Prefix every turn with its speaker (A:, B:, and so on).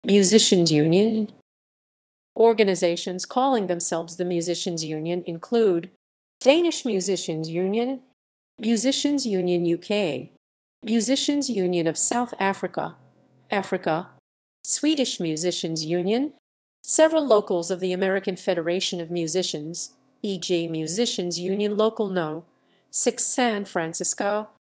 A: Musicians Union. Organizations calling themselves the Musicians Union include Danish Musicians Union, Musicians Union UK, Musicians Union of South Africa, Swedish Musicians Union, several locals of the American Federation of Musicians, e.g. Musicians Union Local No. 6 San Francisco,